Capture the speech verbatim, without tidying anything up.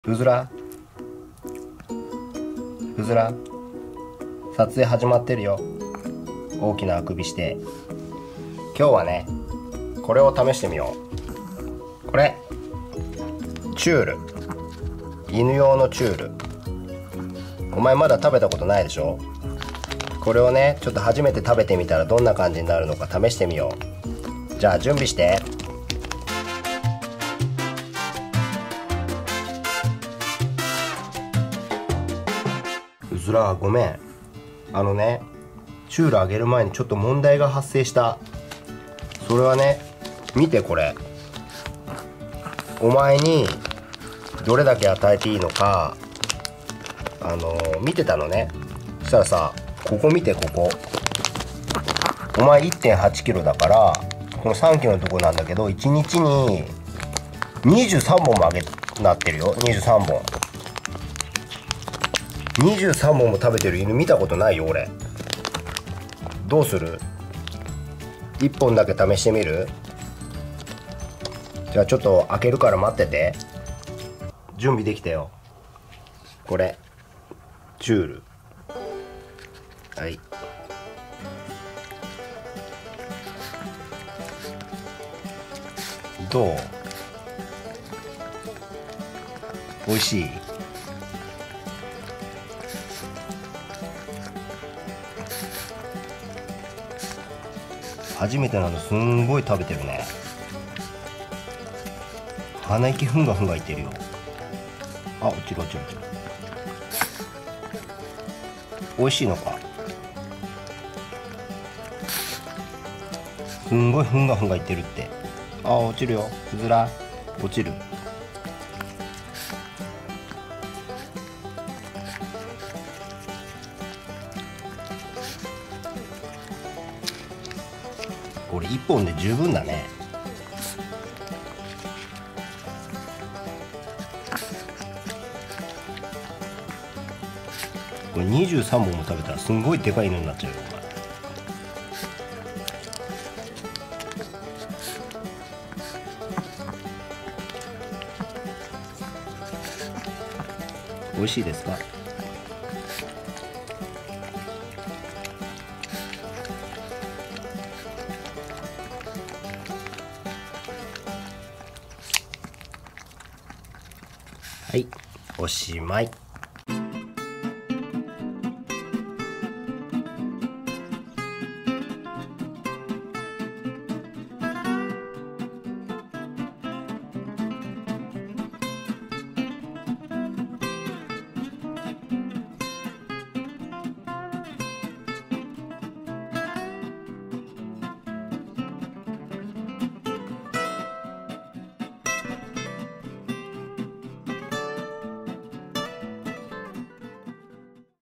うずらうずら撮影始まってるよ。大きなあくびして。今日はねこれを試してみよう。これチュール、犬用のチュール。お前まだ食べたことないでしょ。これをねちょっと初めて食べてみたらどんな感じになるのか試してみよう。じゃあ準備して。うずらごめん、あのねチュールあげる前にちょっと問題が発生した。それはね、見てこれ。お前にどれだけ与えていいのかあのー、見てたのね。そしたらさ、ここ見て、ここお前 いってんはちキロだから、このさんキロのとこなんだけどいちにちににじゅうさんぼんもあげなってるよ。にじゅうさんぼんにじゅうさんぼんも食べてる犬見たことないよ俺。どうする？いっぽんだけ試してみる？じゃあちょっと開けるから待ってて。準備できたよ。これチュール。はい、どう？おいしい？初めてなのすんごい食べてるね。鼻息ふんがふんがいってるよ。あ、落ちる落ちる落ちる。美味しいのか？すんごいふんがふんがいってるって。あ、落ちるよ。うずら落ちる。これいっぽんで十分だね。これにじゅうさんぼんも食べたらすんごいでかい犬になっちゃうよお前。美味しいですか？はい、おしまい。